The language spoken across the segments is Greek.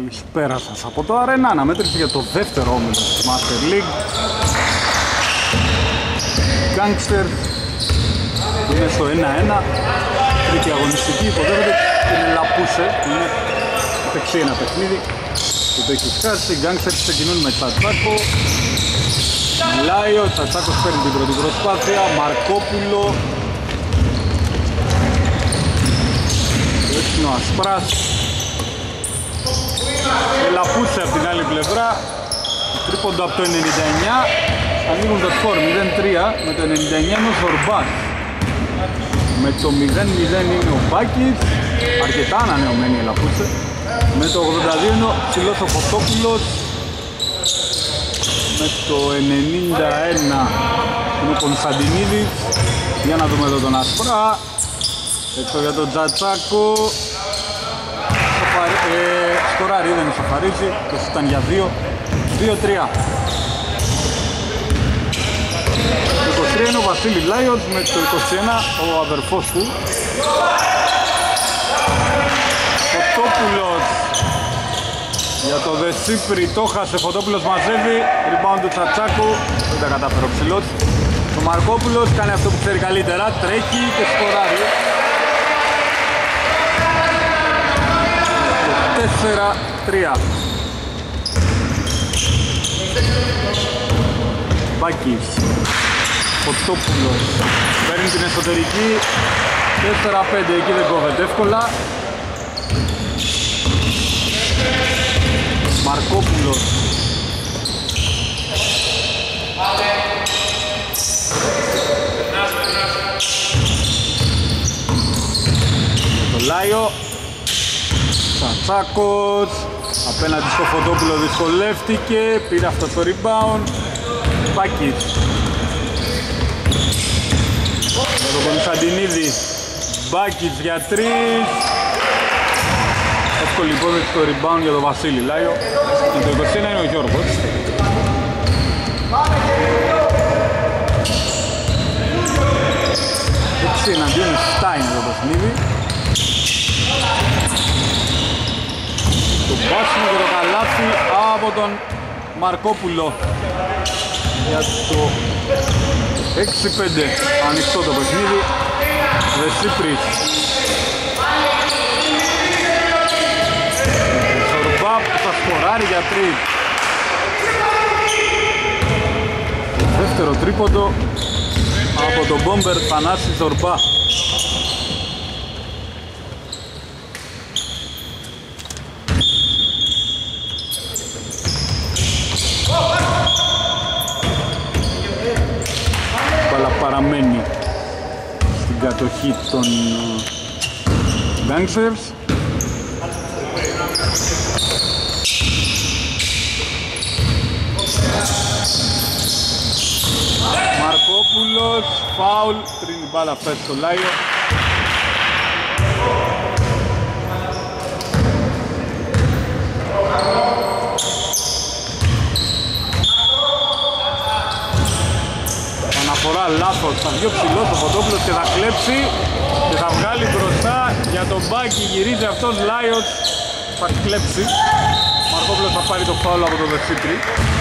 Καλησπέρα σας από το Arena, αναμέτρηση για το δεύτερο όμιλο της Master League. Gangsters που είναι στο 1-1, τρίτη αγωνιστική, υποδέχονται την Λαπούσε, που είναι παίξει ένα παιχνίδι που το έχει χάσει. Οι Gangsters ξεκινούν με Τσατσάκο, Λάιο, Τσατσάκος παίρνει την πρώτη προσπάθεια, Μαρκόπουλο, έτσι είναι ο Ασπράς, Λαπούσε από την άλλη πλευρά, τρίποντο από το 99, ανοίγουν το σκορ 0-3, με το 99 είναι ο Ζορμπάς. Με το 0-0 είναι ο Μπάκης, αρκετά ανανεωμένη η Λαπούσε. Με το 82 είναι ο ψηλός ο Φωτόπουλος. Με το 91 είναι ο Κωνσταντινίδης. Για να δούμε εδώ τον Ασπρά. Έξω για τον Τζατσάκο. Σκοράρει, δεν ισοφαρίζει, και ήταν για 2-3. Το 23 είναι ο Βασίλη Λάιος, με το 21 ο αδερφός του. Φωτόπουλος για το Δεσίπρι, το χάσε, Φωτόπουλος μαζεύει, rebound του Τσατσάκου, δεν τα κατάφερε ο ψηλός. Ο Μαρκόπουλος κάνει αυτό που ξέρει καλύτερα, τρέχει και σκοράρει. 4-3. Μπάκης, Φωτόπουλος, παίρνει την εσωτερική, 4-5, εκεί δεν κόβεται εύκολα. Μαρκόπουλος, το Λάιο, Τσατσάκος, απέναντι στο Φωτόπουλο δυσκολεύτηκε, πήρε αυτό το rebound. Μπάκης με τον Κωνσταντινίδη, Μπάκης για 3, εύκολη υπόθεση το rebound για τον Βασίλη Λάιο. Και το 21 είναι ο Γιώργος. Έτσι εναντίον 7 είναι το παιχνίδι. Το μπάσιμο και το καλάθι από τον Μαρκόπουλο για το 6-5, ανοιχτό το παιχνίδι. Δεσίπρης, Ζορμπά που θα σκοράρει για 3. Το δεύτερο τρίποντο από τον Μπόμπερ Θανάση Ζορμπά. Παραμένει στην κατοχή των Gangsters. Μαρκόπουλος, φάουλ, πριν η μπάλα πέσει στο Λάιο. Αναφορά λάθος, θα βγει ο ψηλός ο Φωτόπουλος και θα κλέψει και θα βγάλει μπροστά για τον Μπάκη, γυρίζει αυτός, Λάιος θα κλέψει. Ο Μαρκόπουλος θα πάρει το φάουλ από το Δεσίπρι.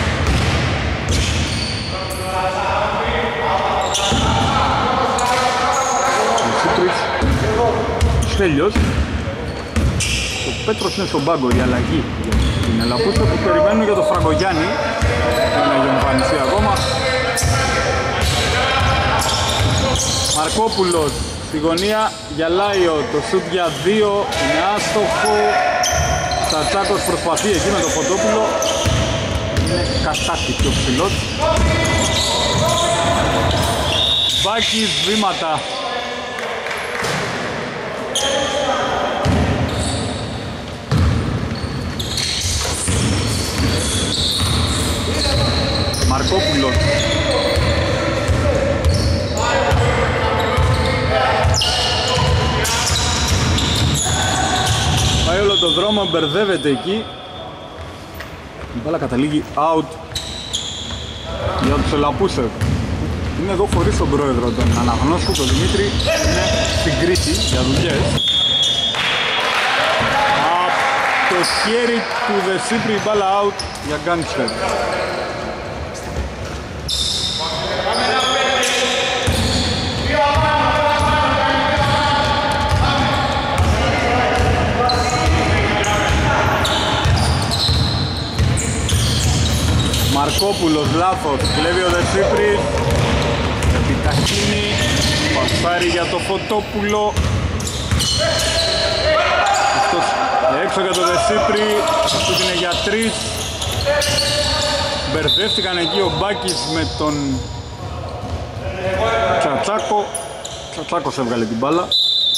Δεσίπρις, Στέλιος. Ο Πέτρος είναι στον πάγκο, η αλλαγή για την Λαπούσε που περιμένουν για τον Φραγκογιάννη. Δεν έχει εμφανιστεί ακόμα. Μαρκόπουλος στη γωνία για Λάιο, το σουτ για 2 είναι άστοχο. Τσατσάκος προσπαθεί εκεί με το Φωτόπουλο, είναι κατάκτη πιο ψηλός. Μπάκης, βήματα. Μαρκόπουλος, πάει όλο το δρόμο, μπερδεύεται εκεί. Η μπάλα καταλήγει out για τους Λαπούσε. Είναι εδώ χωρίς τον πρόεδρο, τον αναγνώστου, τον Δημήτρη. Είναι στην Κρήτη για δουλειές. Από το χέρι του Δεσίπρη, μπάλα out για Gangster. Μαρκόπουλος, λάθος, κλέβει ο Δεσίπρης, επιταχύνει, πασάρει για το Φωτόπουλο. Αυτός έξω για το Δεσίπρη, αυτό είναι για 3. Μπερδεύτηκαν εκεί ο Μπάκης με τον Τσατσάκο. Τσατσάκος έβγαλε την μπάλα.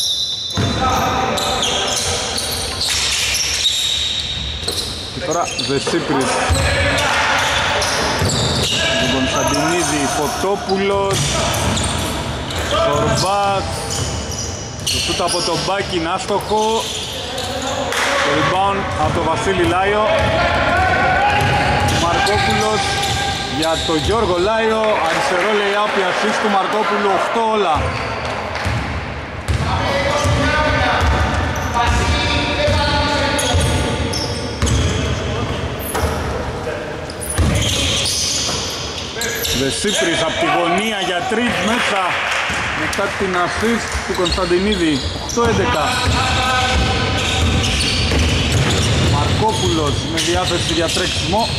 Και τώρα Δεσίπρης. Τον Κωνσταντινίδη, Φωτόπουλος, Σορμπάς. Το σούτ από τον Μπάκη είναι άστοχο. Το rebound από τον Βασίλη Λάιο. Μαρκόπουλος για τον Γιώργο Λάιο. Αριστερό lay-up, η assist του Μαρκόπουλου, 8 όλα. Δεσίπρης από τη γωνία για 3 μέσα μετά την assist του Κωνσταντινίδη, 8-11. Μαρκόπουλος με διάθεση για τρέξιμο.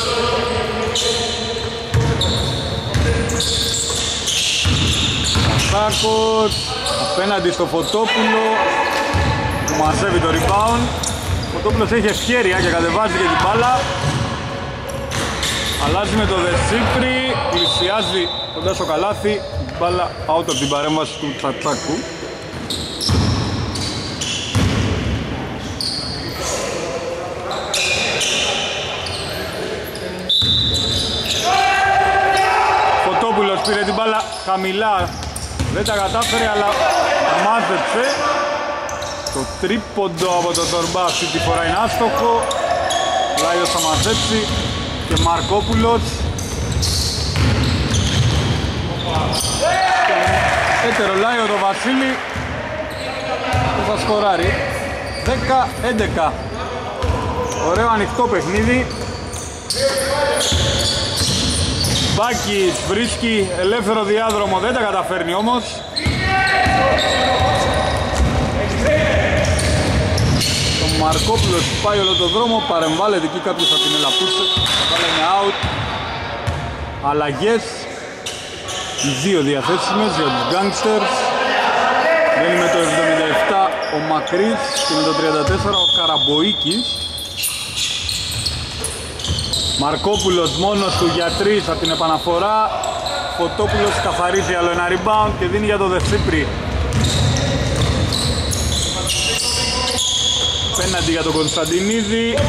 Κασάκος απέναντι στο Φωτόπουλο που μαζεύει το rebound. Ο Φωτόπουλος έχει ευκαιρία και κατεβάζει και την μπάλα. Αλλάζει με το Δεσίπρη, πλησιάζει κοντά στο καλάθι, μπάλα out από την παρέμβαση του Τσατσάκου. Φωτόπουλος πήρε την μπάλα χαμηλά, δεν τα κατάφερε αλλά μάζεψε. Το τρίποντο από τον Τορμπά αυτή τη φορά είναι άστοχο. Λάιος θα μαζέψει. Και Μαρκόπουλος έτερο Λάιο το Βασίλη που θα σκοράρει. 10-11. Ωραίο ανοιχτό παιχνίδι. Μπάκης βρίσκει ελεύθερο διάδρομο, δεν τα καταφέρνει όμως. Το Μαρκόπουλος πάει όλο το δρόμο, παρεμβάλλεται εκεί κάποιος από την Ελαπούτσε. Βάλε είναι out. Αλλαγές. Οι δύο διαθέσιμες για τους Gangsters. Μπαίνει με το 77 ο Μακρύς και με το 34 ο Καραμποίκης. Μαρκόπουλος μόνος του για 3 από την επαναφορά. Φωτόπουλος καθαρίζει άλλο ένα rebound και δίνει για το Δεσίπρη. Πέναντι για τον Κωνσταντινίδη.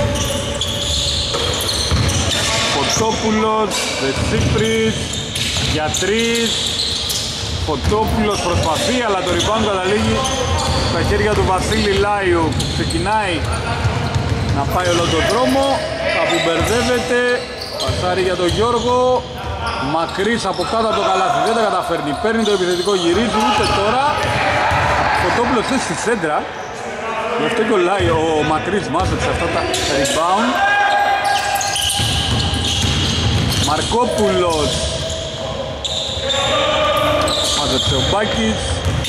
Φωτόπουλος, Δεσίπρης για 3. Φωτόπουλος προσπαθεί αλλά το rebound καταλήγει στα χέρια του Βασίλη Λάιου. Ξεκινάει να πάει όλο τον δρόμο, κάπου μπερδεύεται, πασάρει για τον Γιώργο. Μακρύς από κάτω από το καλάθι, δεν τα καταφέρνει, παίρνει το επιθετικό, γυρίζει ούτε τώρα. Φωτόπουλος είναι στη σέντρα. Γι' αυτό και ο Μακρύς μάζεψε αυτά τα rebound. Μαρκόπουλος μάζεψε ο Μπάκης.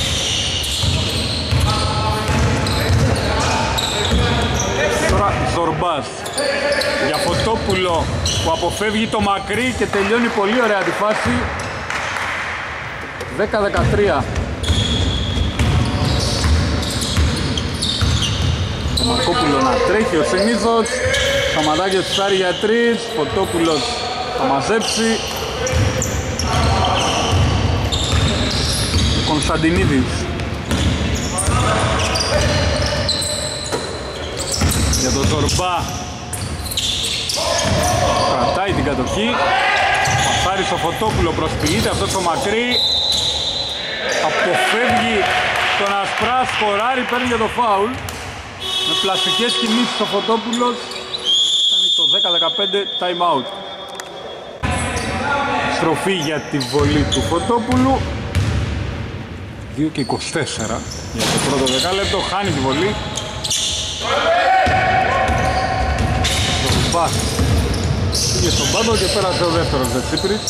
Τώρα Ζορμπάς για Φωτόπουλο που αποφεύγει το Μακρύ και τελειώνει πολύ ωραία τη φάση. 10-13. Ο Μαρκόπουλο να τρέχει ο συνήθως. Σαματάκης ψάρει για 3. Φωτόπουλος θα μαζέψει. Κωνσταντινίδης για τον Ζορμπά. Κρατάει την κατοχή. Πασάρει στο Φωτόπουλο, προσποιείται αυτός το Μακρύ. Αποφεύγει τον Ασπρά, σκοράρει, παίρνει για το φάουλ. Με πλαστικές κινήσεις ο Φωτόπουλος. Κάνει το 10-15 time out. Στροφή για τη βολή του Φωτόπουλου. 2 και 24 για το πρώτο δεκάλεπτο. Χάνει τη βολή. Ζορμπάς πήγε στον πάγκο και πέρασε ο δεύτερος Δεσίπρης.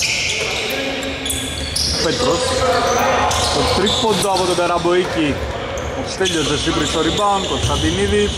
Πέτρος. Το τρίποντο από τον Καραμποίκη. Ο Στέλιος Δεσίπρης στο rebound, Κωνσταντινίδης.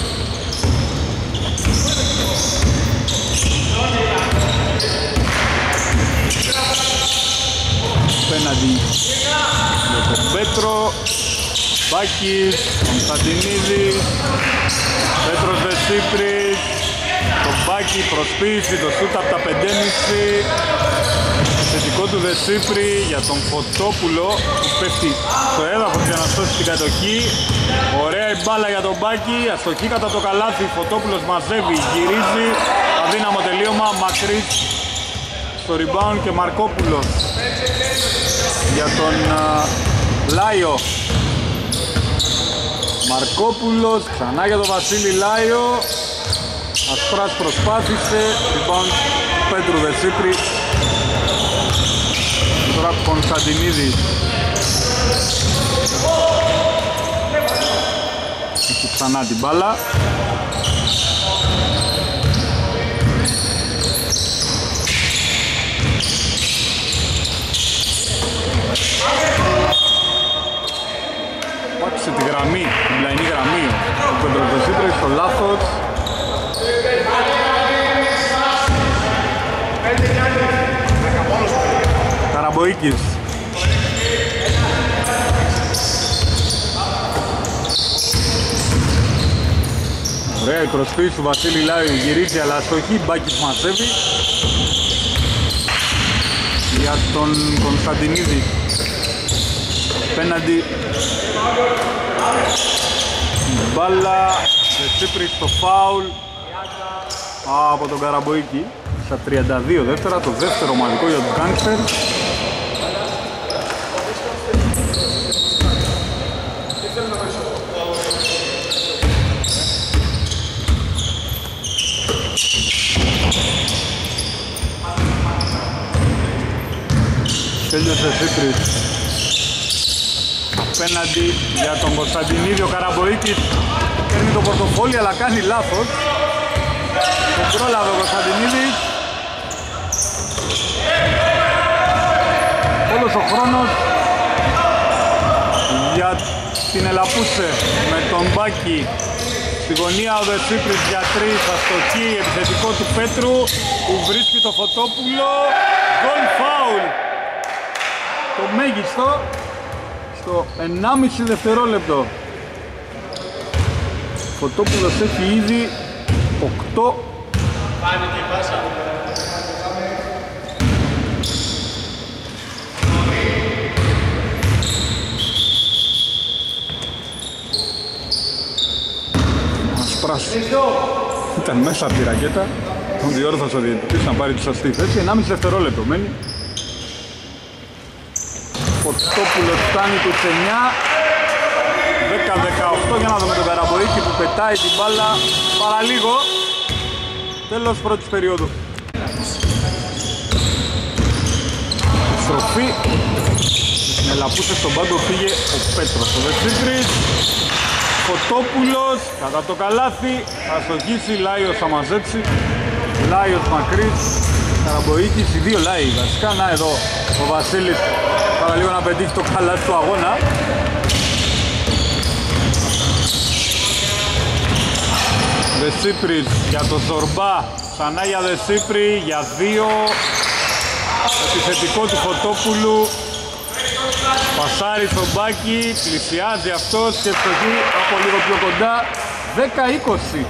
Πέναντι για τον Πέτρο. Μπάκης, Κωνσταντινίδης, Πέτρος Δεσίπρης. Το Μπάκη προσποίηση, το σούτ από τα 5,5. Θετικό του Δεσίπρη για τον Φωτόπουλο που πέφτει στο έδαφος για να σώσει την κατοχή. Ωραία η μπάλα για τον Μπάκη, αστοχή κατά το καλάθι. Φωτόπουλος μαζεύει, γυρίζει, αδύναμο τελείωμα, μακρύς στο rebound και Μαρκόπουλος για τον Λάιο. Μαρκόπουλος ξανά για τον Βασίλη Λάιο. Ασπράς προσπάθησε, rebound Πέτρου Δεσίπρη. Τώρα Κωνσταντινίδης. Έχει ξανά την μπάλα. Πάτησε τη γραμμή, την πλαϊνή γραμμή. Ο Πέτρος Δεσίπρης στο λάθος. Καραμποίκης. Ωραία η προσποίηση του Βασίλη Λάιου, γυρίζει αλλά αστοχή, Μπάκης μαζεύει για τον Κωνσταντινίδη. Πέναντι μπάλα, Δεσίπρης στο φάουλ από τον Καραμποίκη. Στα 32 δεύτερα, το δεύτερο ομαδικό για τους Gangsters. Τέλειωσε Δεσίπρης. Απέναντι για τον Κωνσταντινίδη, ο Καραμποίκης παίρνει το πορτοφόλι αλλά κάνει λάθος. Το πρόλαβε ο Κωνσταντινίδης. Όλος ο χρόνος για την Ελαπούσε με τον Μπάκη. Στη γωνία ο Δεσίπρης για 3, αστοχή, επιθετικό του Πέτρου που βρίσκει το Φωτόπουλο. Γκολ φάουλ. Το μέγιστο στο 1,5 δευτερόλεπτο. Φωτόπουλος έχει ήδη 8. Φάνηκε η πάσα. Ασπράς ήταν μέσα από τη ρακέτα. Τον διόρθωσε ο διαιτητής να πάρει τη σωστή θέση. 1,5 δευτερόλεπτο μένει. Φωτόπουλος φτάνει τους 9. 10-18 για να δούμε τον Καραμποίκη που πετάει την μπάλα παραλίγο. Τέλος πρώτης περίοδου. Στροφή. Με Λαπούσε στον πάγκο πήγε ο Πέτρος. Ο Δεσίπρης. Φωτόπουλος κατά το καλάθι. Θα αστοχίσει, Λάιος θα μαζέψει. Λάιος μακρύς. Καραμποίκης, οι δύο Λάοι βασικά. Να εδώ ο Βασίλης παραλίγο να πετύχει το καλάθι του αγώνα. Δεσίπρης για το Ζορμπά, ξανά για Δεσίπρη, για 2. Επιθετικό του Φωτόπουλου. Πασάρι στο Μπάκι, πλησιάζει αυτός και ευστοχή από λίγο πιο κοντά. 10-20.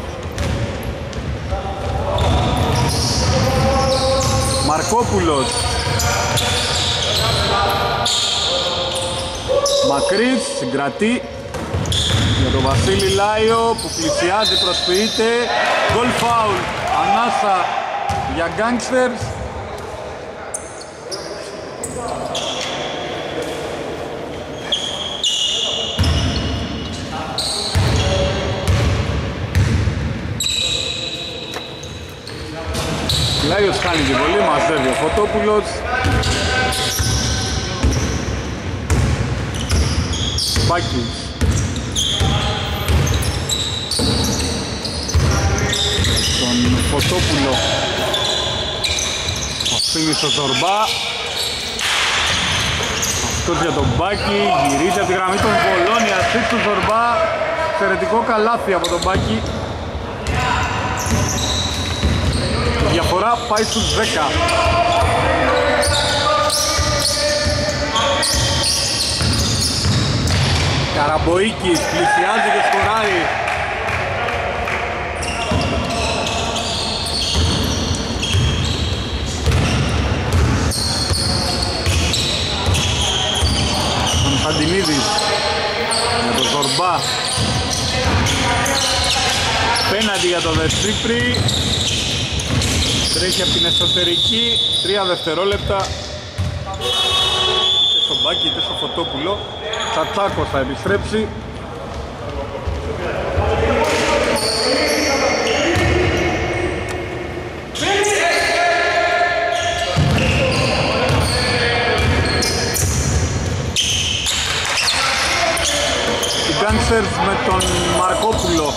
Μαρκόπουλος. Μακρύς, συγκρατεί. Για τον Βασίλη Λάιο που πλησιάζει, προσποιείται. Γκολ φάουλ, ανάσα για Gangsters. Λάιος κάνει την βολή, μαζεύει ο Φωτόπουλος. Μπάκης. Τον Φωτόπουλο. Αφήνει στο Ζορμπά. Αυτός για τον Μπάκη. Γυρίζει από τη γραμμή των Βολόνια. Ασίστ του Ζορμπά. Εξαιρετικό καλάθι από τον Μπάκη. Η διαφορά πάει στους 10. Καραμποίκης πλησιάζει και σκοράρει. Κωνσταντινίδης με τον Ζορμπά. Πέναντι για το Δεσίπρι. Τρέχει από την εσωτερική. 3 δευτερόλεπτα. Είτε στο Μπάκι είτε στο Φωτόπουλο. Τσατσάκος θα επιστρέψει. Οι Γκάνσερς με τον Μαρκόπουλο.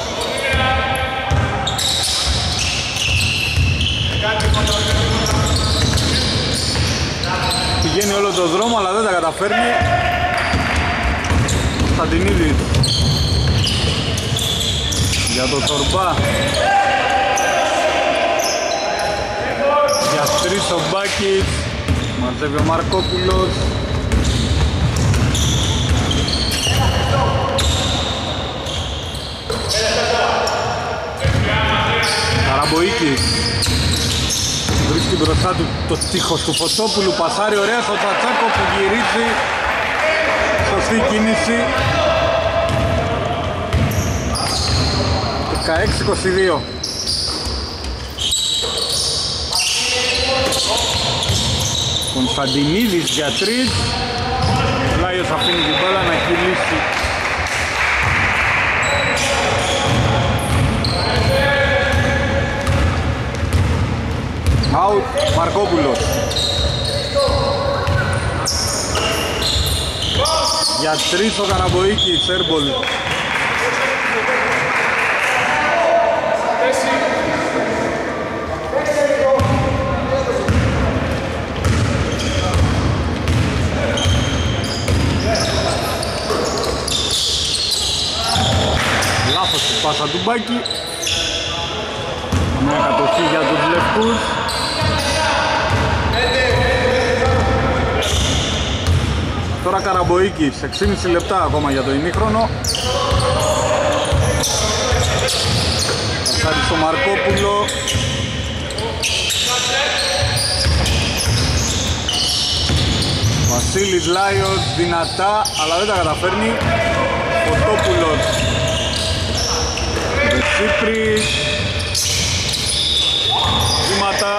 Πηγαίνει όλο τον δρόμο αλλά δεν τα καταφέρνει. Κωνσταντινίδης για τον Ζορμπά. Για 3 ο Μπάκης. Μαζεύει ο Μαρκόπουλος. Καραμποίκης βρίσκει μπροστά του το τείχος του Φωτόπουλου. Πασάρει ωραία στο Τσατσάκο που γυρίζει. Σωστή κίνηση. 16-22. Κωνσταντινίδης για 3. Λάιος αφήνει την μπάλα να κυλήσει. Out, Μαρκόπουλος. Για 3 ο Καραμποίκης, airball. Λάθος η πάσα του Μπάκη. Μια κατοχή για τους λευκούς. Τώρα Καραμποίκης, 6,5 λεπτά ακόμα για το ημίχρονο. Πασάρι στο Μαρκόπουλο. Βασίλης Λάιος, δυνατά, αλλά δεν τα καταφέρνει. Φωτόπουλος. Δεσίπρης. Βήματα.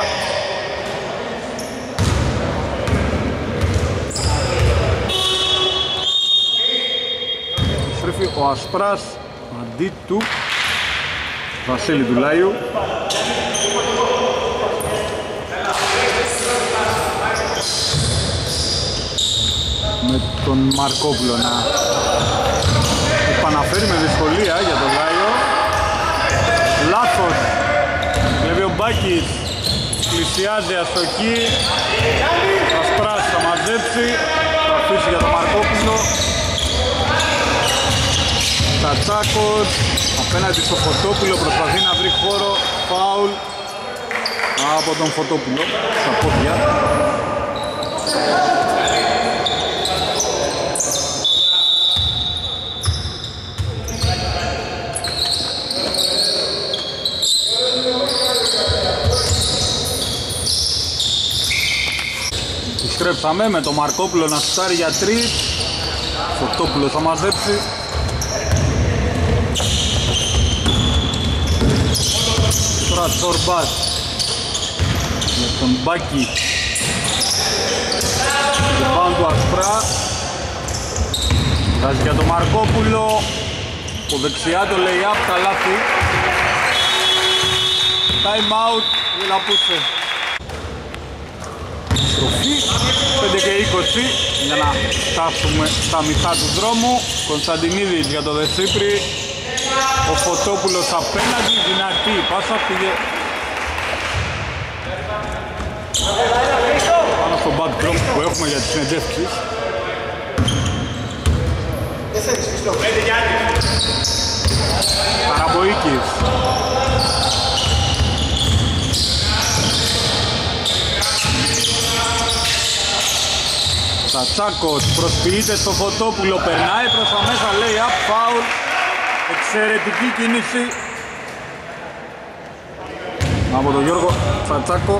Στρέφει ο Ασπράς αντί του Βασίλη του Λάιου. Με τον Μαρκόπουλο να επαναφέρει με δυσκολία για τον Λάιο. Λάθος. Βλέπει ο Μπάκης. Πλησιάζει αστοχή. Ασπράς θα μαζέψει. Θα αφήσει για τον Μαρκόπουλο. Τσατσάκος απέναντι στο Φωτόπουλο, προσπαθεί να βρει χώρο. Φάουλ από τον Φωτόπουλο στα πόδια. Επιστρέψαμε με τον Μαρκόπουλο να σουτάρει για 3. Φωτόπουλο θα μαζέψει. Τώρα Ζορμπάς με τον Μπάκη. Και πάνω του Ασπρά. Βάζει για τον Μαρκόπουλο. Από δεξιά το lay-up, καλάθι. Time out, Βιλαπούσε. Στροφή 5 και 20 για να φτάσουμε στα μισά του δρόμου. Κωνσταντινίδης για το Δεσίπρι. Ο Φωτόπουλος απέναντι, δυνατή πάσα, πήγε Πάνω στο backdrop που έχουμε για τις συνεντεύξεις. Καραμποίκης. Τσατσάκος προσποιείται στο Φωτόπουλο, περνάει προς τα μέσα, λέει up, foul. Εξαιρετική κίνηση από τον Γιώργο Τσατσάκο.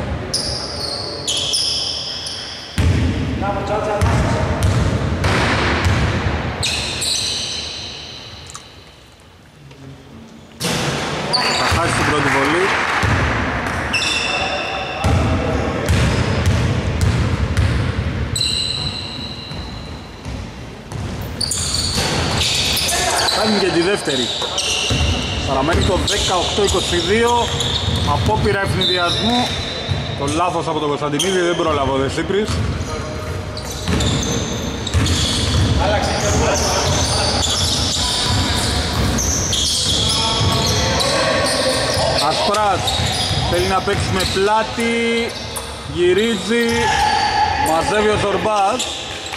Θα χάσει την πρώτη βολή. Κάνει και τη δεύτερη. Παραμένει το 18-22. Απόπειρα ευνηδιασμού. Το λάθος από τον Κωνσταντινίδη, δεν πρόλαβε ο Δεσίπρης. Ασπράς θέλει να παίξει με πλάτη. Γυρίζει. Μαζεύει ο Ζορμπάς.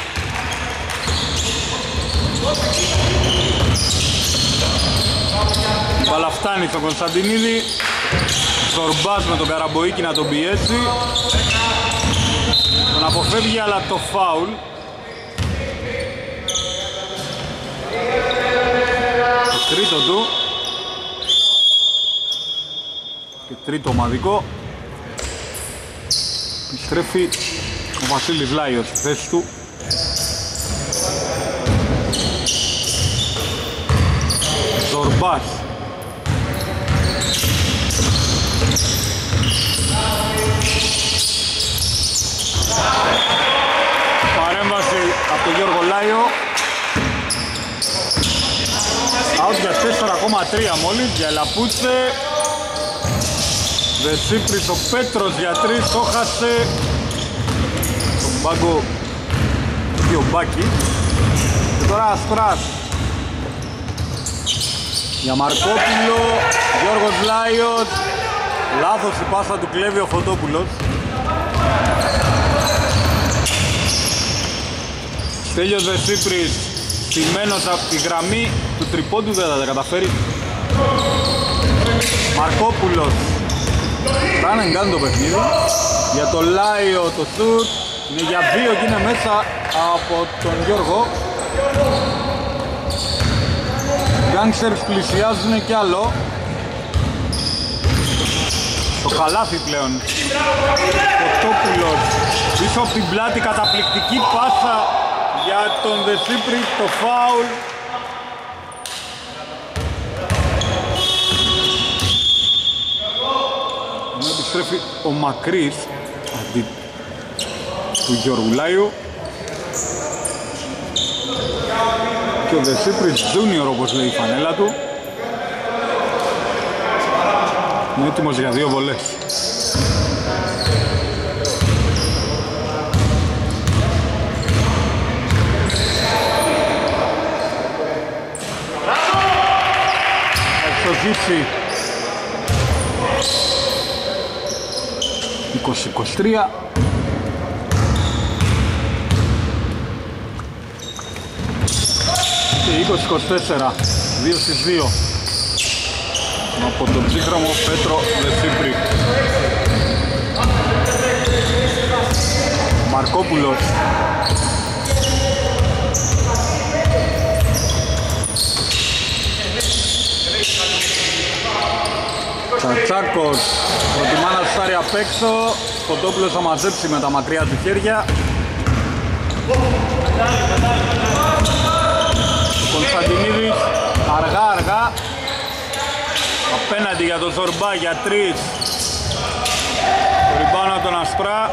Η μπάλα φτάνει στον Κωνσταντινίδη. Ζορμπάς με τον Καραμποίκη να τον πιέσει. Τον αποφεύγει αλλά το φάουλ. Το τρίτο του. Και τρίτο ομαδικό. Επιστρέφει ο Βασίλης Λάιος στη θέση του. Ζορμπάς. Παρέμβαση από τον Γιώργο Λάιο. Out για 4,3 μόλις για Λαπούτσε. Δεσίπρης ο Πέτρος για 3, το χάσε. Τον πάγκο δύο μπάκι. Και τώρα Ασπράς για Μαρκόπουλο, Γιώργος Λάιος. Λάθος η πάσα του, κλέβει ο Φωτόπουλος. Στέλιος Δεσίπρης στημένος από τη γραμμή του τριπόντου, δεν θα τα καταφέρει. Μαρκόπουλος run and gun το παιχνίδι. Για το Λάιο το σουτ είναι για 2 και είναι μέσα από τον Γιώργο. Γκάνγκστερς πλησιάζουν κι άλλο. Το χαλάθι πλέον. Φωτόπουλος πίσω από την πλάτη, καταπληκτική πάσα για τον Δεσίπρη, το φάουλ. Ενώ επιστρέφει ο Μακρύς αντί του Γιώργου Λάιου. Και ο Δεσίπρης Junior, όπως λέει η φανέλα του, είναι έτοιμος για 2 βολές. Εξοζήσει 20-23. Και 20-24, 2 στις 2 από τον ψύχρωμο Πέτρο Δεσίπρη. Μαρκόπουλος. Τσατσάκος προτιμά να σάρει απ' έξω. Φωτόπουλος θα μαζέψει με τα μακριά του χέρια. Κωνσταντινίδης αργά απέναντι για τον Ζορμπά για 3. Το ριμπάουντ από τον Ασπρά.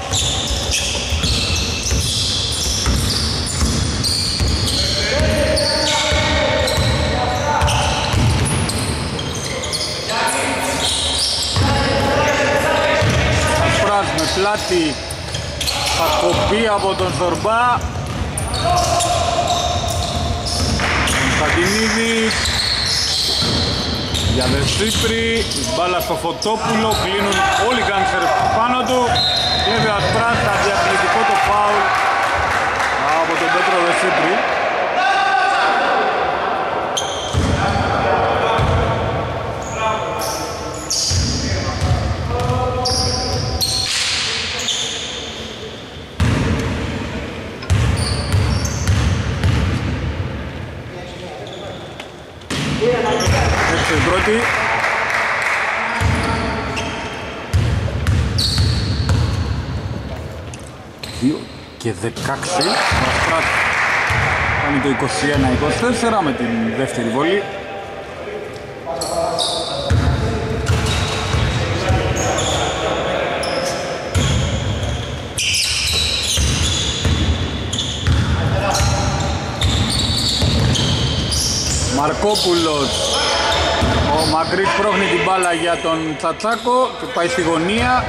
Ασπράς με πλάτη, θα κοπεί από τον Ζορμπά. Κωνσταντινίδης για Δεσίπρη, η μπάλα στο Φωτόπουλο, κλείνουν όλοι οι γκάνσερ πάνω του. Κλέβει ο Ασπράς, αντιαθλητικό το φάουλ από τον Πέτρο Δεσίπρη. Έτσι η πρώτη. Και 16, ο Ασπράς κάνει το 21-24 με την δεύτερη βολή. Μαρκόπουλος, ο Μακρύς πρόχνει την μπάλα για τον Τσατσάκο και πάει στη γωνία.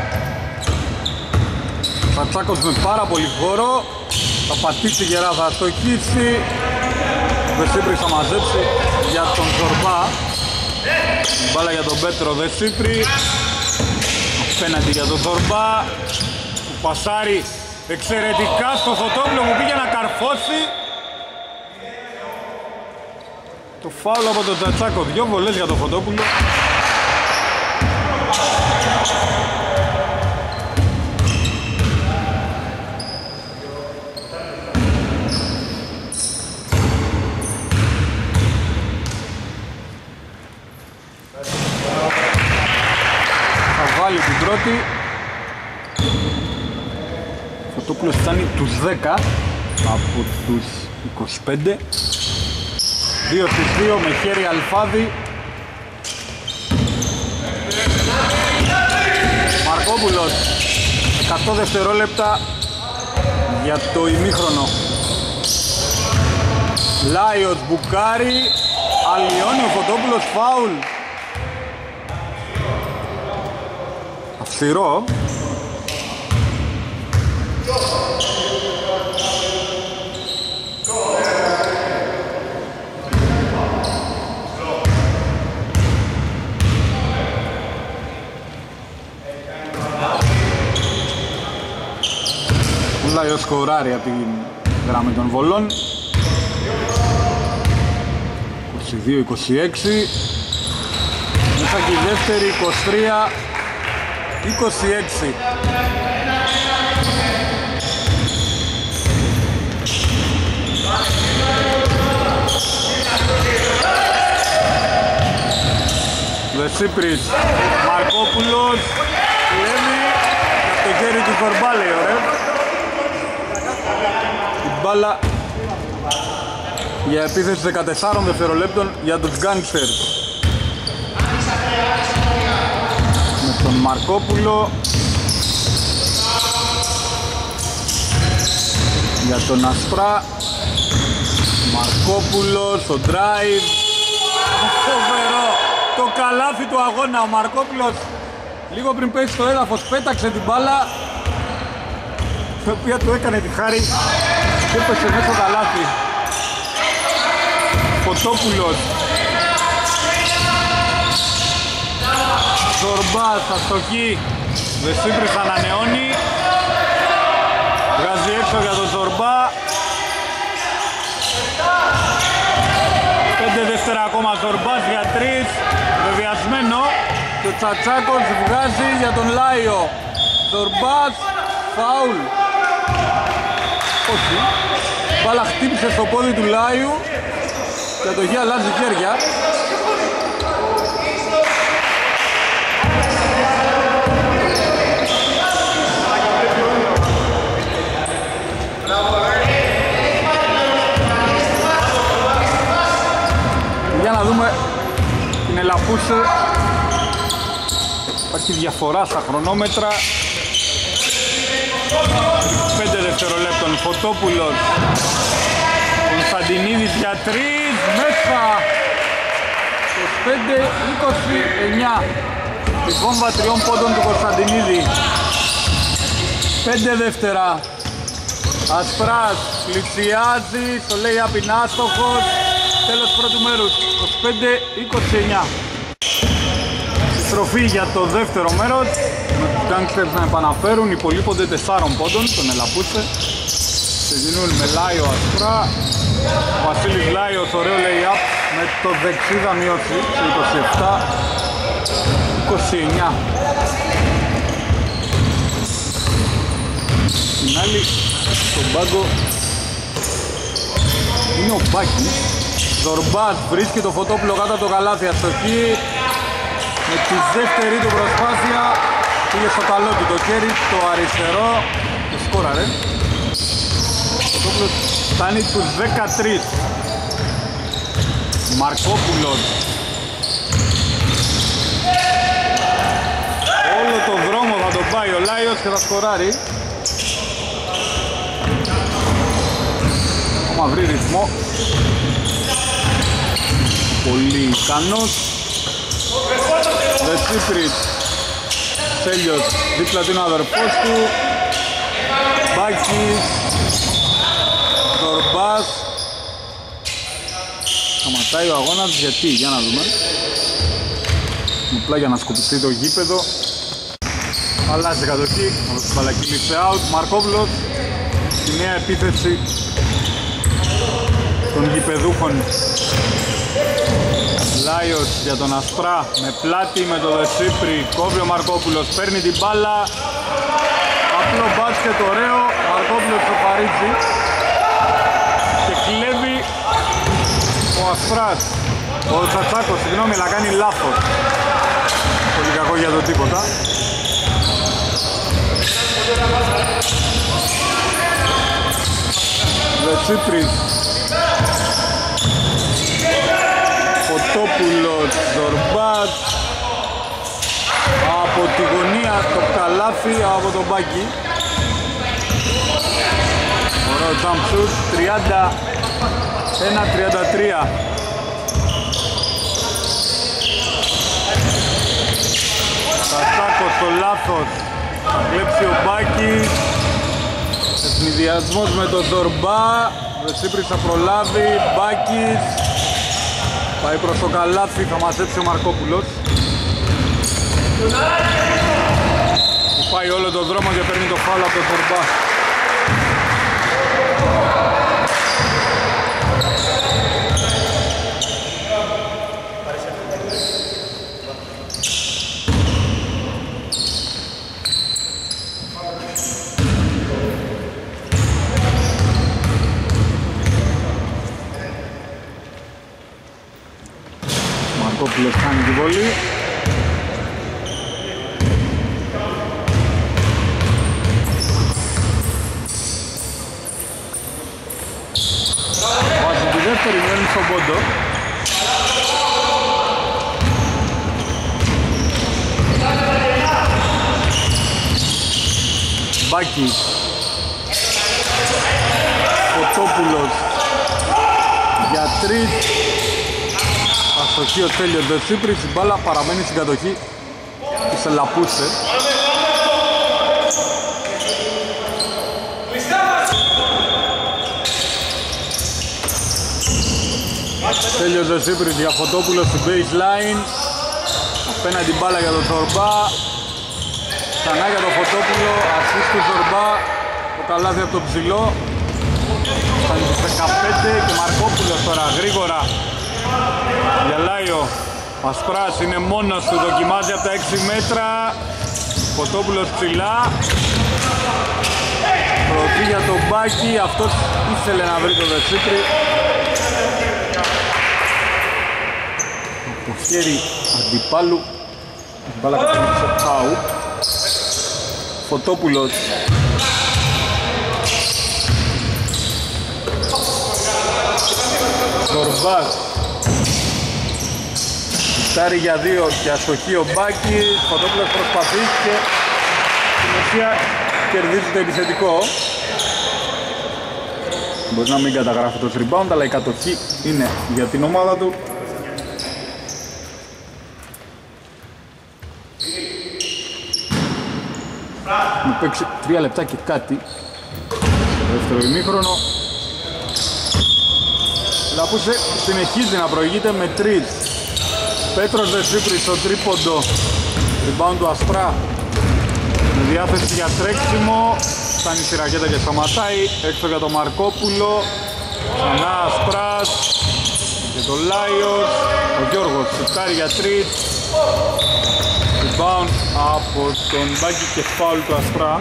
Τσατσάκος με πάρα πολύ χώρο, θα πατήσει γερά, θα στοχίσει. Δεσίπρη θα μαζέψει για τον Ζορμπά. Μπάλα για τον Πέτρο Δεσίπρη. Απέναντι για τον Ζορμπά που πασάρει εξαιρετικά στο Φωτόπουλο που πήγε να καρφώσει. Το φάουλ από τον Τσατσάκο, 2 βολές για τον Φωτόπουλο. Θα βάλει την πρώτη. Ο Φωτόπουλος φτάνει τους 10 από τους 25. 2-2 με χέρι Αλφάδη. Μαρκόπουλος, 100 δευτερόλεπτα για το ημίχρονο. Λάιος, μπουκάρι, αλλοιώνει ο Φωτόπουλος, φάουλ. Αυστηρό. Λάιος σκοράρει από την γραμμή των βολών. 22-26. Μέσα και η δεύτερη, 23-26. Δεσίπρης, Μαρκόπουλος, κλέβει από το χέρι του Ζορμπά, λέει ωραία. Η μπάλα για επίθεση 14 δευτερολέπτων για τους Γκάνγκστερς. Με τον Μαρκόπουλο για τον Ασπρά. Μαρκόπουλος στο drive. Φοβερό το καλάθι του αγώνα. Ο Μαρκόπουλος λίγο πριν πέσει στο έδαφος πέταξε την μπάλα, η οποία του έκανε τη χάρη και έπεσε μέσα στο καλάθι. Φωτόπουλος, Ζορμπάς, αστοχή. Δεσίπρης ανανεώνει, βγάζει έξω για τον Ζορμπά. 5 δεύτερα ακόμα, Ζορμπάς για 3, βεβαιασμένο. Και ο Τσατσάκος βγάζει για τον Λάιο. Ζορμπάς, φάουλ. Όχι, μπάλα χτύπησε στο πόδι του Λάιου και το γη αλλάζει χέρια. Για να δούμε την Ελαφούσε. Υπάρχει διαφορά στα χρονόμετρα. 5 δευτερολέπτων. Φωτόπουλος, Κωνσταντινίδης για 3, μέσα. 25-29. Η βόμβα 3 πόντων του Κωνσταντινίδη. 5 δεύτερα. Ασπράς πλησιάζει, το λέει απεινάστοχος. Τέλος πρώτου μέρους. 25-29. Επιστροφή για το δεύτερο μέρος, με τους Gangsters να επαναφέρουν, υπολείπονται 4 πόντων, τον Ελαπούτσε. Ξεκινούν με Λάιο Ασπρά, ο Βασίλης Λάιος, ωραίο lay-up με το δεξί θα μειώσει σε 27-29. Στην άλλη, στον πάγκο είναι ο Μπάκης. Ζορμπάς βρίσκει το Φωτόπουλο κάτω από το καλάθι, αστοχή. Με τη δεύτερη του προσπάθεια πήγε στο καλό του το χέρι, το αριστερό και σκόραρε. Ο Φωτόπουλος φτάνει τους 13. Μαρκόπουλος. Όλο το δρόμο θα τον πάει ο Λάιος και θα σκοράρει. Ακόμα βρει ρυθμό. Πολύ ικανός. Δεσίπριτ. Τέλειος δίπλα του είναι ο αδερφός του. Μπάκης. Ζορμπάς. Σταματάει ο αγώνας γιατί, για να δούμε. Απλά για να σκοπιστεί το γήπεδο. Αλλάζει κατοχή, από την μπαλακή λήφθη out. Μαρκόπουλος, στη νέα επίθεση των γηπεδούχων. Λάιος για τον Ασπρά με πλάτη με το Δεσίπρι. Κόβει ο Μαρκόπουλος, παίρνει την μπάλα. Απλό μπάσκετ ωραίο. Μαρκόπουλος το παρίζει και κλέβει ο Ασπράς. Ο Τσατσάκος, συγγνώμη, αλλά κάνει λάθος. Πολύ κακό για το τίποτα. Δεσίπρις. Φωτόπουλος, Ζορμπάς. Από τη γωνία το καλάθι από τον Μπάκη. Ωραίο jump shoot, 31-33. Σασάκος στο λάθος, θα κλέψει ο Μπάκης. Ευνηδιασμός με τον Ζορμπά. Δεσίπρης θα προλάβει, Μπάκης. Πάει προς το καλάθι, θα μαζέψει ο Μαρκόπουλος. Που πάει όλο τον δρόμο και παίρνει το φάουλ από τον Ζορμπά. Μαρκόπουλος κάνει τη βολή. Βάζει τη δεύτερη, μένει στον πόντο. Μπάκης. Φωτόπουλος για 3. Αστοχή ο Τέλειος Δεσίπρης, η μπάλα παραμένει στην κατοχή της Ελαπούτσε. Τέλειος Δεσίπρης για Φωτόπουλο στην baseline. Απέναντι μπάλα για τον Ζορμπά. Ξανά για τον Φωτόπουλο, ασίστ του Ζορμπά. Το καλάθι από το ψηλό. Φτάνει στους 15 και Μαρκόπουλος τώρα γρήγορα. Για Λάιο, Ασπράς είναι μόνος του, δοκιμάζει από τα 6 μέτρα. Φωτόπουλος ψηλά. Προωθεί για τον Μπάκη, αυτός ήθελε να βρει το Δεσίπρι. Από χέρι αντιπάλου, η μπάλα κατέληξε out. Φωτόπουλος. Ζορμπάς. Στάρει για 2 και αστοχή ο Μπάκης. Φωτόπουλος προσπαθεί και στην ουσία κερδίζει το επιθετικό. Μπορεί να μην καταγράφει το rebound, αλλά η κατοχή είναι για την ομάδα του. Μου παίξει 3 λεπτά και κάτι στο δεύτερο ημίχρονο. Λαπούτσε συνεχίζει να προηγείται με 3. Πέτρος Δεσίπρης στο τρίποντο. Rebound του Ασπρά. Με διάθεση για τρέξιμο. Φτάνει στη ρακέτα και σταματάει. Έξω για τον Μαρκόπουλο. Ξανά Ασπράς. Και το Λάιος. Ο Γιώργος σουτάρει για τρεις. Rebound από τον Μπάκη και φάουλ του Ασπρά.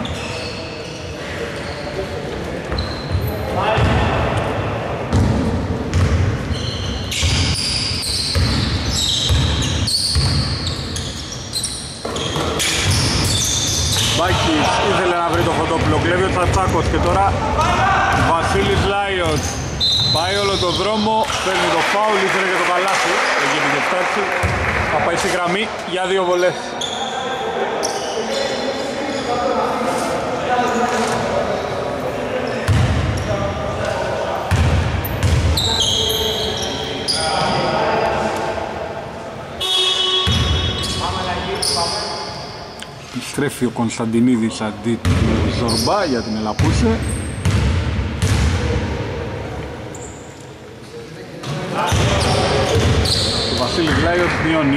Μπάκης ήθελε να βρει το Φωτόπουλο, κλέβει ο Τσατσάκος και τώρα Βασίλης Λάιος πάει όλο το δρόμο, παίρνει το φάουλ, ήθελε και το καλάθι, έγινε και φτάσει, θα πάει στη γραμμή για 2 βολές. Στρέφει ο Κωνσταντινίδης αντί του Ζορμπά για την Ελαπούσε. Το Βασίλης Λάιος μειώνει.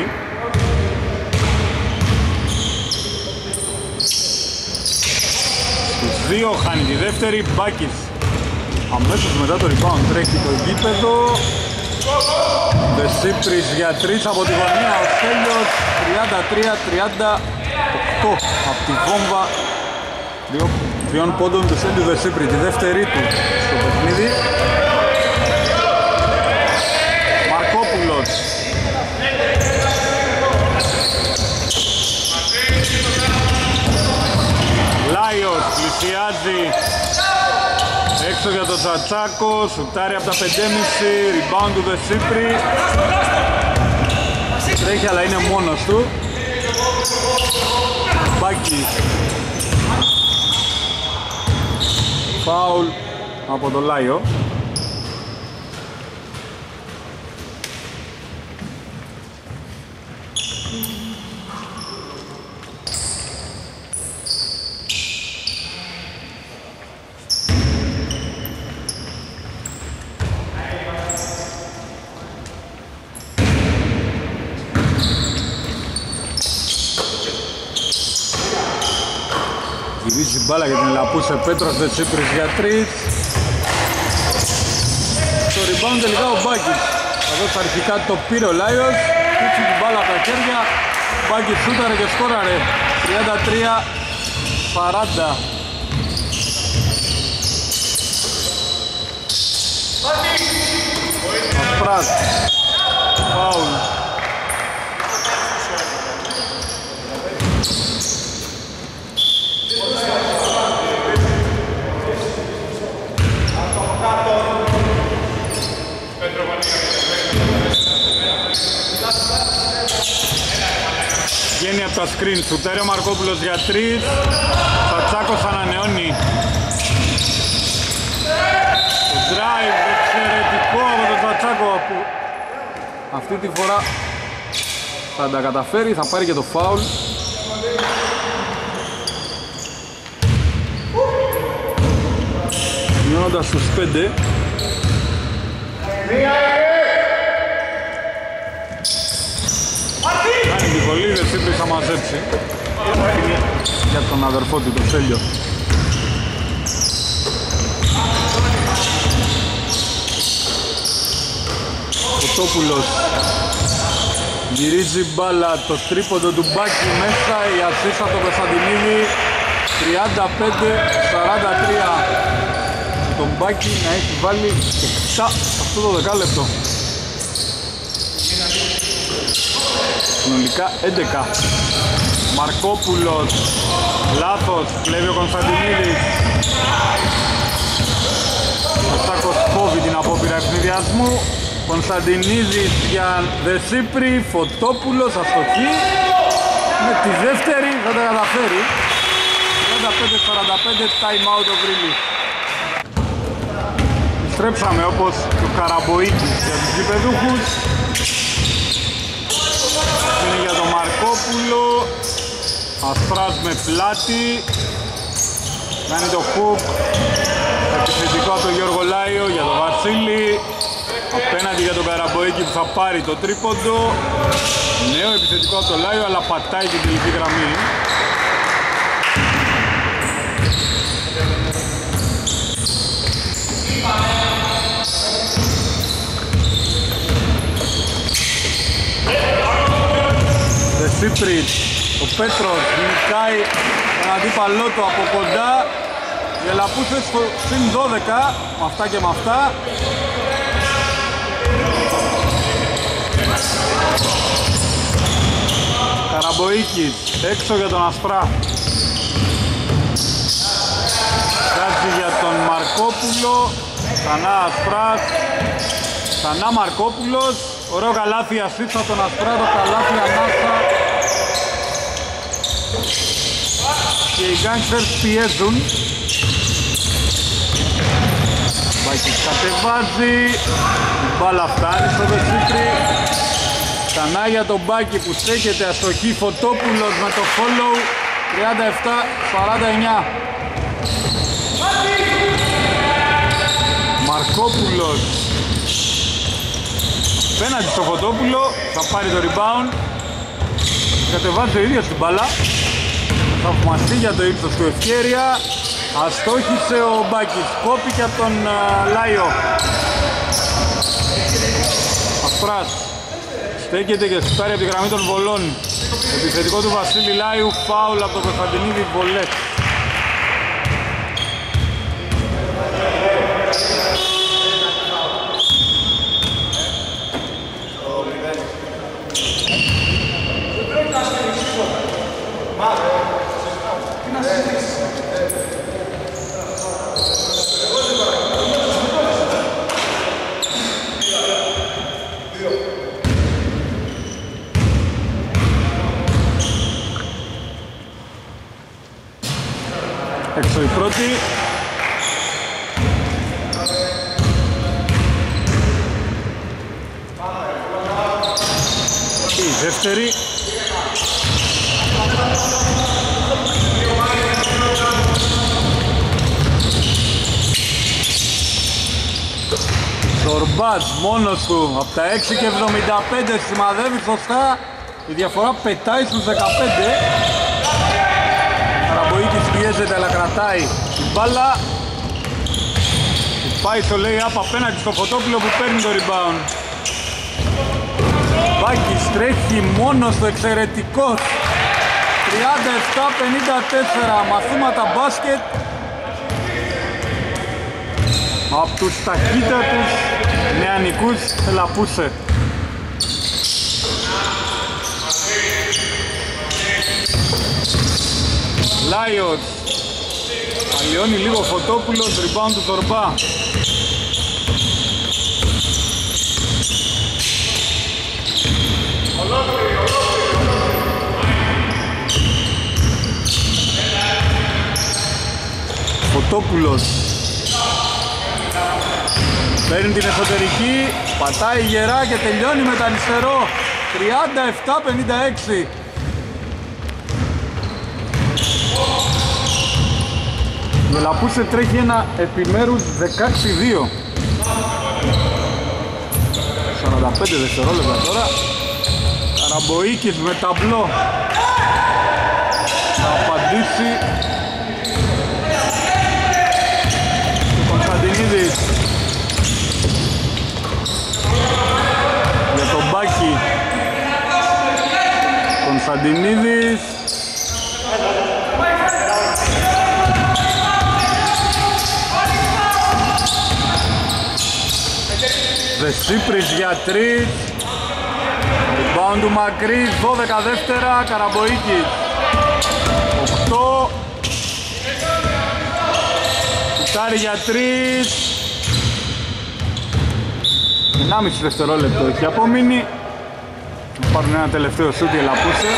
Στους 2 χάνει τη δεύτερη. Μπάκης αμέσως μετά το rebound τρέχει το γήπεδο. Δεσίπρης για 3 από τη γωνία. Ο Στέλιος 33-38 από τη βόμβα 3 πόντων του Στέλιου Δεσίπρη, τη δεύτερη του στο παιχνίδι. Μαρκόπουλος. Λάιος πλησιάζει έξω για τον Τσατσάκο, σουτάρει από τα 5,5, rebound του Δεσίπρη. Τρέχει αλλά είναι μόνος του. Μπάκης. Φάουλ από τον Λάιο. Γυρίζει μπάλα για την Λαπούσε, Πέτρος Δεσίπρης για 3. Στο rebound τελικά ο Μπάκης. Εδώ αρχικά το πήρε ο Λάιος, πήξε την μπάλα από τα χέρια. Μπάκης σούταρε και σκόραρε 33-40. Ασπράς. Φάουλ. Βγαίνει από τα screen, σουτέρει ο Μαρκόπουλος για 3. Τσατσάκος ανανεώνει. Το drive εξαιρετικό από τον Τσατσάκο που αυτή τη φορά θα τα καταφέρει, θα πάρει και το foul. Μειώνοντας στους 5. Κάνει τη βολή, Δεσίπρης θα μαζέψει. Για τον αδερφό του, τον Στέλιο. Φωτόπουλος γυρίζει μπάλα, το τρίποντο του Μπάκη μέσα, η ασίστα από τον Κωνσταντινίδη. 35-43. Τον Μπάκη να έχει βάλει 7 αυτό το δεκάλεπτο. Συνολικά 11. Μαρκόπουλος, λάθος, κλέβει ο Κωνσταντινίδης. Ο Σάκος κόβει την απόπειρα ευνηδιασμού. Κωνσταντινίδης για Δεσίπρη, Φωτόπουλος, αστοχή. Με τη δεύτερη θα τα καταφέρει. 35-45, time out ο Βρύλης. Στρέψαμε όπως το Καραμποίκης για τους γηπεδούχους. Είναι για τον Μαρκόπουλο. Ασπράς με πλάτη. Κάνει το hook. Επιθετικό από τον Γιώργο Λάιο για τον Βασίλη. Απέναντι για τον Καραμποίκη που θα πάρει το τρίποντο. επιθετικό από το Λάιο, αλλά πατάει την τελική γραμμή. Δεσίπριτ, ο Πέτρος νικάει τον αντίπαλό του από κοντά. Οι Ελαπούσες στο συν 12, με αυτά και με αυτά. Καραμποίκης έξω για τον Ασπρά. Βγάζει για τον Μαρκόπουλο. Ξανά Ασπράς. Ξανά Μαρκόπουλος. Ωραίο καλάθι ασίστ από τον Ασπρά, το καλάθι ανάσα. Και οι Gangsters πιέζουν. Μπάκης κατεβάζει. Η μπάλα φτάνει στο Δεσίπρι. Ξανά για τον Μπάκη που στέκεται αστοχή. Φωτόπουλος με το follow. 37-49. Μαρκόπουλος πέναντι στο Φωτόπουλο, θα πάρει το rebound. Κατεβάζει ο ίδιος την μπάλα. Θαυμαστεί για το ύψος του ευκαιρία. Αστόχησε ο Μπάκης, κόπηκε από τον Λάιο. Ασπράς στέκεται και σουτάρει από τη γραμμή των βολών. Επιθετικό του Βασίλη Λάιου, φάουλ από τον Κωνσταντινίδη, βολές. Έξω η πρώτη. Η δεύτερη. Ζορμπάς μόνος του από τα 6,75 σημαδεύει σωστά. Η διαφορά πετάει στους 15. Καραμποίκης πιέζεται αλλά κρατάει την μπάλα. Πάει στο lay-up απέναντι στο Φωτόπουλο που παίρνει το rebound. Μπάκης τρέχει μόνος στο, εξαιρετικός. 37-54, μαθήματα μπάσκετ από τους ταχύτατους νεανικούς Ελαπούσε. Λάιος αλλοιώνει λίγο Φωτόπουλος, rebound του Ζορμπά. Φωτόπουλος παίρνει την εσωτερική, πατάει γερά και τελειώνει με τα αριστερό. 37-56. Ο Λαπούσε τρέχει ένα επιμέρους 16-2. 45 δευτερόλεπτα τώρα. Καραμποίκης με ταμπλό θα απαντήσει. Κωνσταντινίδης για τον Μπάκη. Κωνσταντινίδης Δεσίπρης για 3. Rebound του Μακρύς, 12 δεύτερα, Καραμποίκης 8. Κουτάρι για 3. 1,5 δευτερόλεπτο έχει απομείνει. Θα πάρουν ένα τελευταίο σούτ οι Ελαπούσε.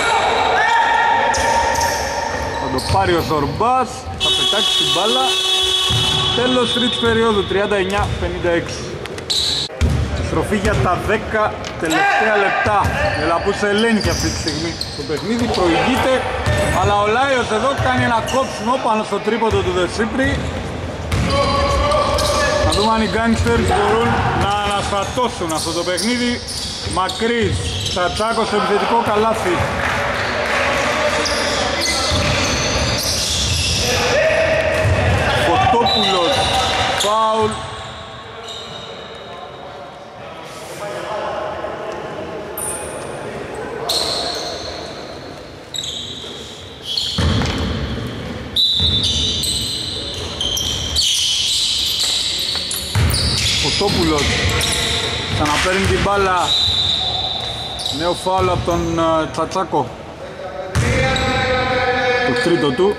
Θα το πάρει ο Ζορμπάς, θα πετάξει την μπάλα. Τέλος τρίτης περίοδου, 39-56. Στροφή για τα 10 τελευταία λεπτά. Η Ελαπούσε ελέγχει αυτή τη στιγμή το παιχνίδι, προηγείται, αλλά ο Λάιος εδώ κάνει ένα κόψιμο πάνω στο τρίποντο του Δεσίπρη. Να δούμε αν οι Gangsters μπορούν να αναστατώσουν αυτό το παιχνίδι. Μακρύς Τσατσάκος στο επιθετικό καλάθι. Φωτόπουλος, φάουλ. Φωτόπουλος ξαναπαίρνει την μπάλα. Νέο φάουλ από τον Τσατσάκο. Το τρίτο του.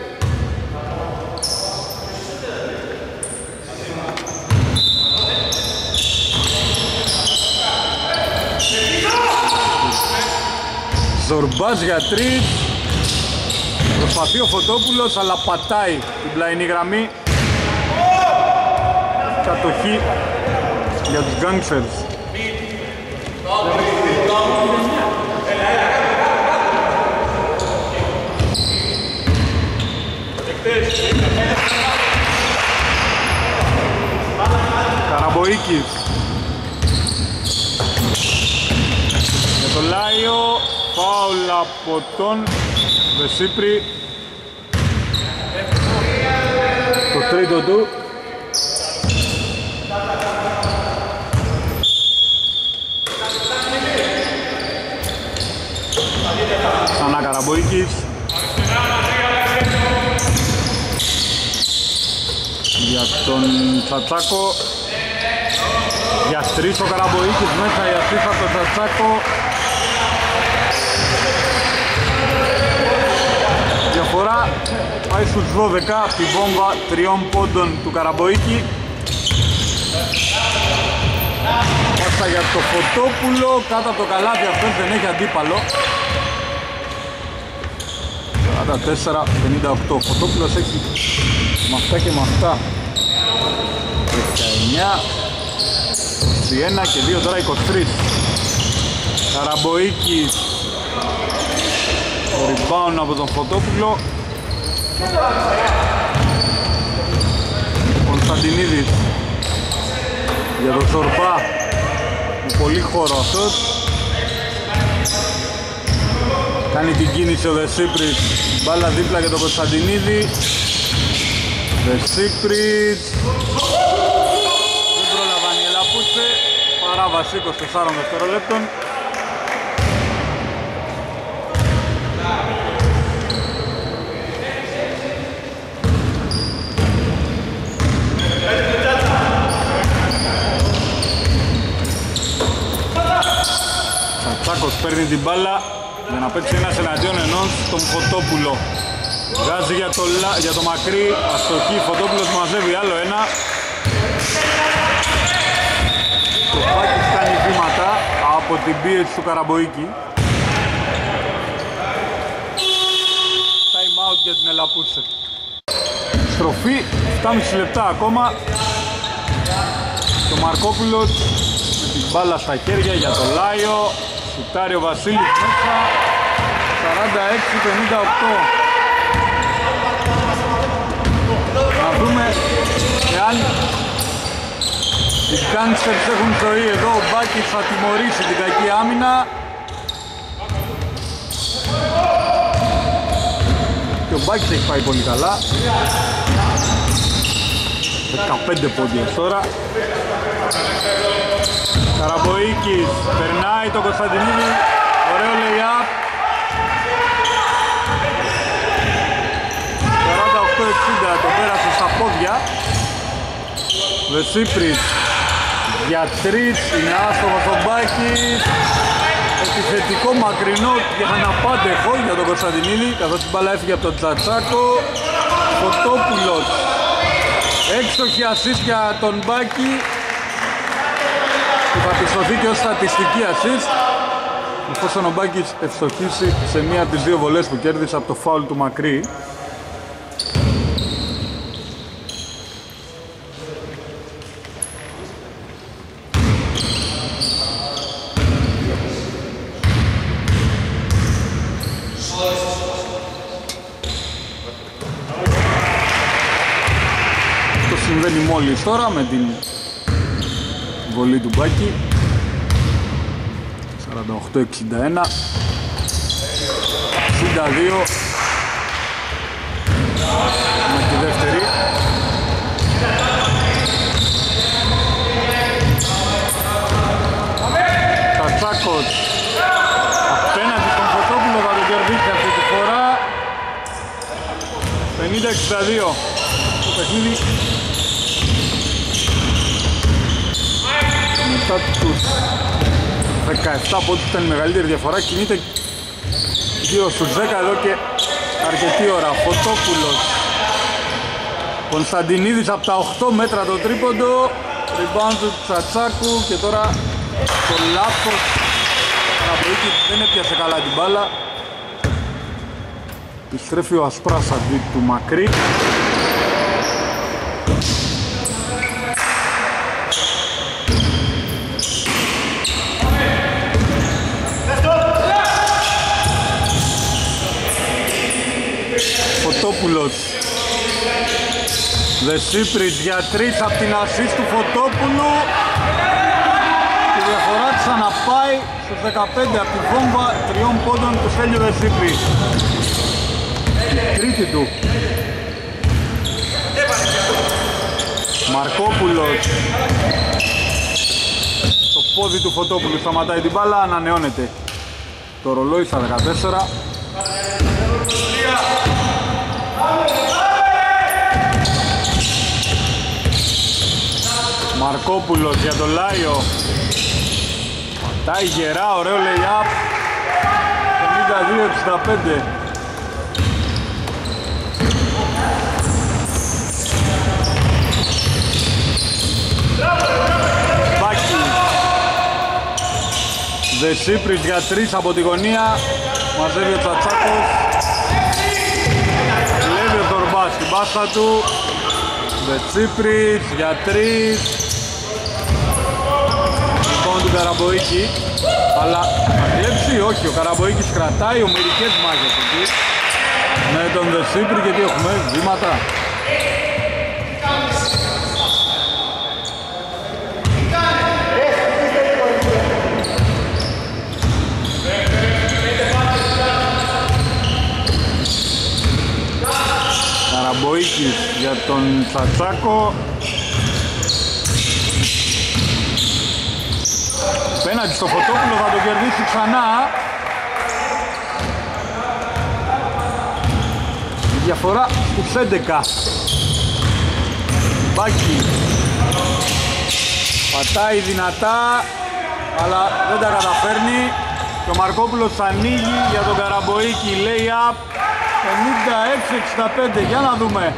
Ζορμπάς για τρεις. Προσπαθεί ο Φωτόπουλος αλλά πατάει την πλαϊνή γραμμή. Κατοχή για τους Gangsters. Καραμποίκης για το Λάιο, φάουλ από τον Βεσίπρη. Το τρίτο του. Ξανά Καραμποίκης. Για τον Τσατσάκο. Για τρεις ο Καραμποίκης μέσα, για τρεις από τον Τσατσάκο. Διαφορά πάει στους 12 από τη βόμβα 3 πόντων του Καραμποίκη. Πάσα για το Φωτόπουλο, κάτω από το καλάθι, αυτός δεν έχει αντίπαλο. 44-58, ο Φωτόπουλος έχει με αυτά και με αυτά. 19, 21 και 2 τώρα 23. Καραμποίκης. Το rebound από τον Φωτόπουλο. Κωνσταντινίδης για τον Σορπά. Με πολύ χώρο αυτός. Κάνει την κίνηση ο Δεσίπρης. Μπάλα δίπλα για τον Κωνσταντινίδη. Δεσίπρης. Δεν προλαβάνει, ελαπούσε. Παράβαση 24 δευτερολέπτων. Τσάκος παίρνει την μπάλα για να παίξει ένας εναντίον ενός τον Φωτόπουλο. Βγάζει για το μακρύ, αστοχή, Φωτόπουλος μαζεύει άλλο ένα. Το Πάκης κάνει βήματα από την πίεση του Καραμποίκη. Time out για την Ελαπούσε. Στροφή, 7,5 λεπτά ακόμα. Το Μαρκόπουλος με την μπάλα στα χέρια για το Λάιο. Σουτάρει ο Βασίλης μέσα. 46-58. Να δούμε εάν οι Gangsters έχουν ζωή. Εδώ ο Μπάκης θα τιμωρήσει την κακή άμυνα. Και ο Μπάκης έχει πάει πολύ καλά. 15 πόντια τώρα. Καραμποίκης περνάει τον Κωνσταντινίδη. Ωραίο lay-up. 48-60, τον πέρασε στα πόδια. Βεσίπρης για τρεις, είναι άστοχος ο Μπάκης. Επιθετικό μακρινό για αναπάντεχο για τον Κωνσταντινίδη, καθώς την μπάλα έφυγε από τον Τσατσάκο. Φωτόπουλος, έξοχη assist για τον Μπάκη, που θα πιστωθεί και ως στατιστική assist, εφόσον ο Μπάκης ευστοχίσει σε μία από τις δύο βολές που κέρδισε από το φάουλ του μακρύ. Συμβαίνει μόλις τώρα με την βολή του Μπάκη. 48-60. 48-61. 62 με τη δεύτερη. Τσατσάκος απέναντι στον Φωτόπουλο, θα το κερδίσει αυτή τη φορά. 50-62 το παιχνίδι. Μετά τους 17 από ό,τι ήταν η μεγαλύτερη διαφορά, κινείται γύρω στους 10 εδώ και αρκετή ώρα. Φωτόπουλος, Κωνσταντινίδης από τα 8 μέτρα το τρίποντο, rebound του Τσατσάκου και τώρα το λάθος Καραμποϊκής, δεν έπιασε καλά την μπάλα. Επιστρέφει ο Ασπράς αντί του Μακρύ. Φωτόπουλος, Δεσίπρης για 3 από την ασίστ του Φωτόπουλου. Η διαφορά ξαναπάει στους 15 από τη βόμβα 3 πόντων του Στέλιου Δεσίπρη. Η τρίτη του. Μαρκόπουλος, το πόδι του Φωτόπουλου σταματάει την μπάλα, ανανεώνεται το ρολόι στα 14. Μαρκόπουλος για τον Λάιο, πατάει γερά, ωραίο lay-up. 52-65. Μπάκι, Δεσίπρης για 3 από τη γωνία, μαζεύει ο Τσατσάκος, κλέβει ο Δορμπάς στην πάσα του. Δεσίπρης για 3, λοιπόν του Καραμποϊκή, αλλά θα κλέψει, όχι, ο Καραμποϊκής κρατάει, ο μερικές μάχες εκεί με τον Δεσίπρη, γιατί έχουμε βήματα. Καραμποϊκής για τον Τσατσάκο, πέναντι στο Φωτόπουλο, θα το κερδίσει ξανά. Η διαφορά στους 11. Μπάκι, πατάει δυνατά, αλλά δεν τα καταφέρνει. Και ο Μαρκόπουλος ανοίγει για τον Καραμποϊκή, lay-up. 56-65, για να δούμε.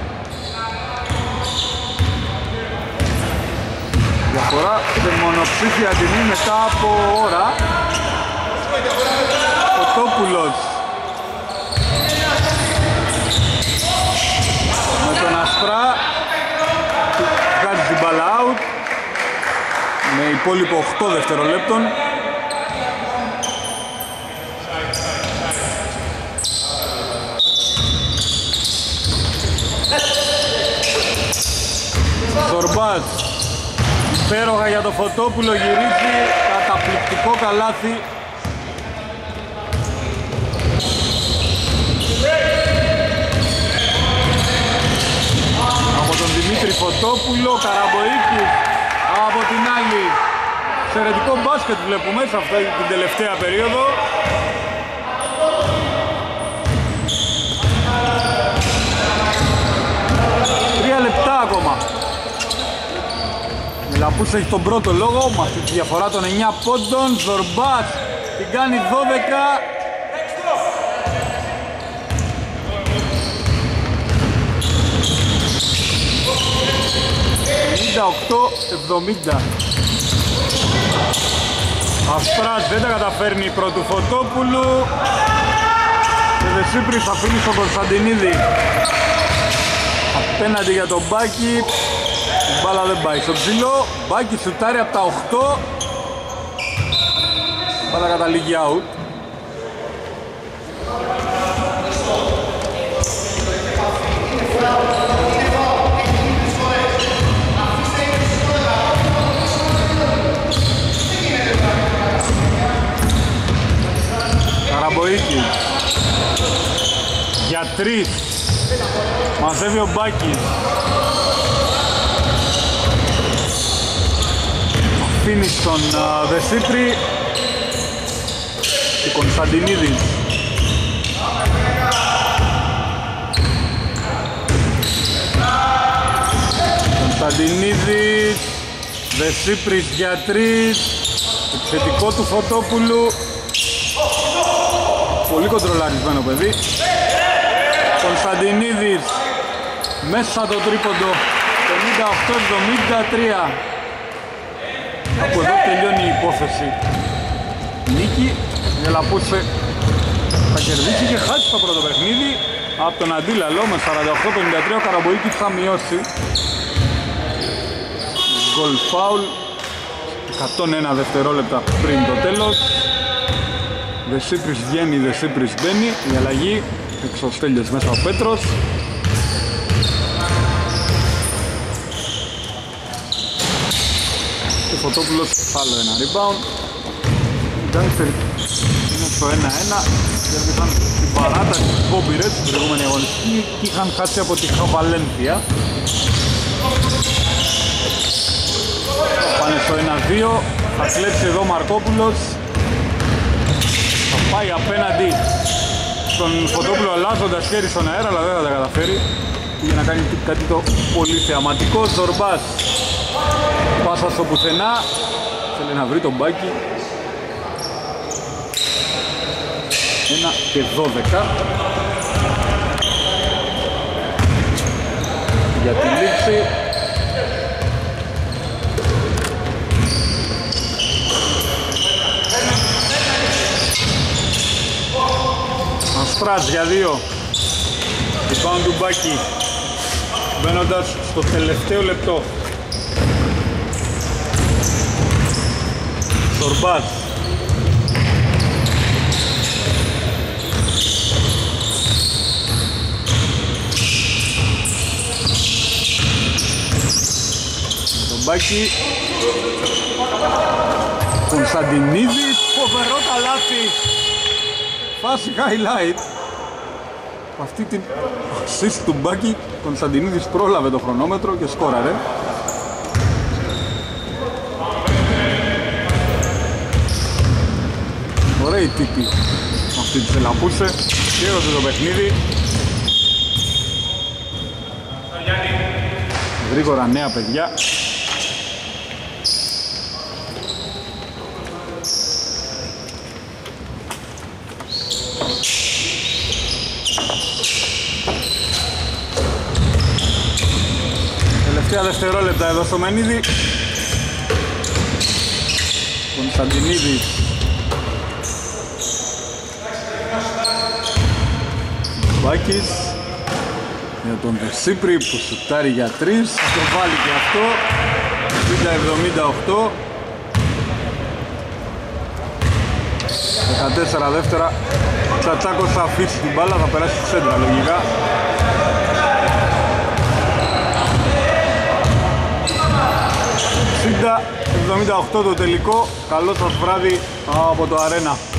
Διαφορά σε μονοψήφια τιμή μετά από ώρα. Φωτόπουλος με τον Ασπρά, βγάζει την μπάλα out με υπόλοιπο 8 δευτερολέπτων. Ζορμπάς, υπέροχα για το Φωτόπουλο, γυρίζει, καταπληκτικό καλάθι. Από τον Δημήτρη Φωτόπουλο, Καραμποϊκής από την άλλη. Εξαιρετικό μπάσκετ βλέπουμε σε αυτή την τελευταία περίοδο. Τρία λεπτά ακόμα. Μιλαπούς έχει τον πρώτο λόγο με αυτή τη διαφορά των 9 πόντων. Ζορμπάς την κάνει 12. ...58-70. Ασπράς δεν τα καταφέρνει πρώτου Φωτόπουλου. Και Δεσίπρης αφήνει στον Κωνσταντινίδη απέναντι για τον Μπάκη. Η μπάλα δεν πάει στο ψηλό. Μπάκη σουτάρει από τα 8. Η μπάλα καταλήγει out. Για 3. Μαζεύει ο Μπάκης. Αφήνει στον Δεσίπρη και Κωνσταντινίδης. Κωνσταντινίδης, Δεσίπρης για 3. Επιθετικό του Φωτόπουλου. Πολύ κοντρολαρισμένο παιδί. Κωνσταντινίδης μέσα το τρίποντο. 58-73. Από εδώ τελειώνει η υπόθεση. Νίκη, η Ελαπούσε θα κερδίσει και χάσει το πρώτο παιχνίδι από τον Αντίλαλο με 48-53. Ο Καραμποϊκης θα μειώσει. Γκολ φάουλ 101 δευτερόλεπτα πριν το τέλος. Δεσίπρης βγαίνει, Δεσίπρης μπαίνει. Η αλλαγή, εξωστέλειες μέσα ο Πέτρος. Και Φωτόπουλος άλλο ένα rebound. Οι Γκάνγκστερ είναι στο 1-1. Κέρδισαν την παράταση του Κόμπιρετ στην προηγούμενη αγωνιστική και είχαν χάσει από τη Χαβαλένθια. Πάνε στο 1-2. Θα κλέψει εδώ ο Μαρκόπουλος. Θα πάει απέναντι στον Φωτόπουλο αλλάζοντας χέρι στον αέρα, αλλά δεν θα τα καταφέρει. Για να κάνει κάτι το πολύ θεαματικό. Ζορμπάς. Πάσα στο πουθενά. Θέλει να βρει τον Μπάκη. 1 και 12. Για τη λήξη. Αστράτ για 2. Rebound του Μπάκη. Μπαίνοντας στο τελευταίο λεπτό. Σορμπάς. Τον Μπάκη. Κωνσταντινίδης. Φοβερό καλάθι. Φάση highlight. Αυτή την assist του Μπάκη, Κωνσταντινίδης πρόλαβε το χρονόμετρο και σκόραρε. Ωραίοι τύποι αυτή τη Ελαπούσε. Κέρωσε το παιχνίδι. Γρήγορα νέα παιδιά. Τελευταία δευτερόλεπτα εδώ στο Μενίδη. Κωνσταντινίδης. Μπάκης. Για τον Δεσίπρη που σουτάρει για 3. Θα το βάλει και αυτό. 50-78. 14 δεύτερα. Τσατσάκος θα αφήσει την μπάλα, θα περάσει στη σέντρα λογικά. 60-78 το τελικό. Καλό σας βράδυ από το Αρένα.